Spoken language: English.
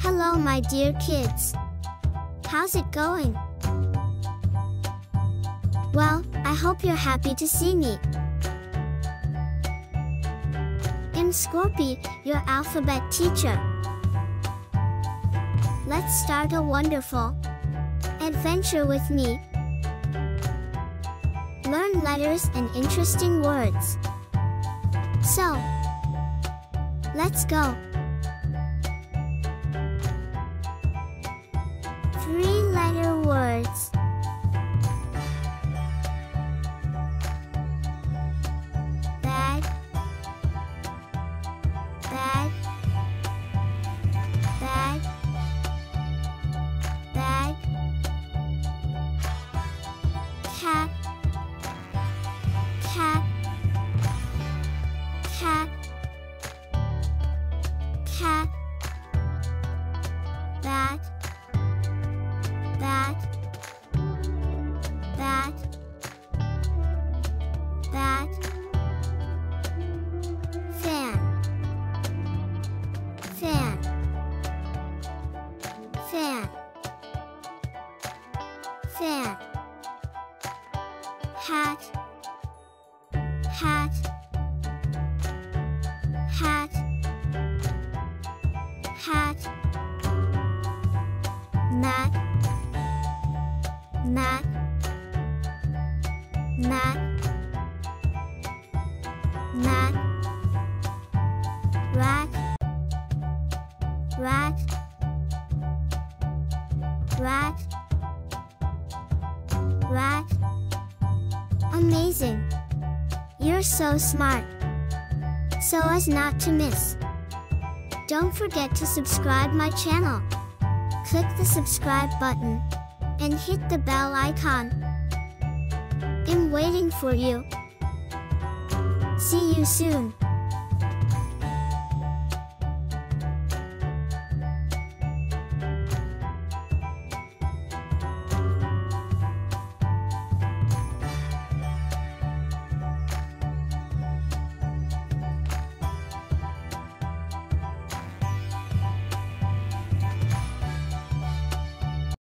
Hello my dear kids. How's it going? Well, I hope you're happy to see me. I'm Scorpy, your alphabet teacher. Let's start a wonderful adventure with me. Learn letters and interesting words. So, let's go. 3-letter words. Bag, bag, bag, bag. Cat, cat, cat, cat. Bat, bat, bat, bat. Fan, fan, fan, fan. Hat, hat, hat, hat. Mat, mat, mat, mat. Rat, rat, rat, rat. Amazing! You're so smart. So as not to miss. Don't forget to subscribe my channel. Click the subscribe button and hit the bell icon. I'm waiting for you. See you soon.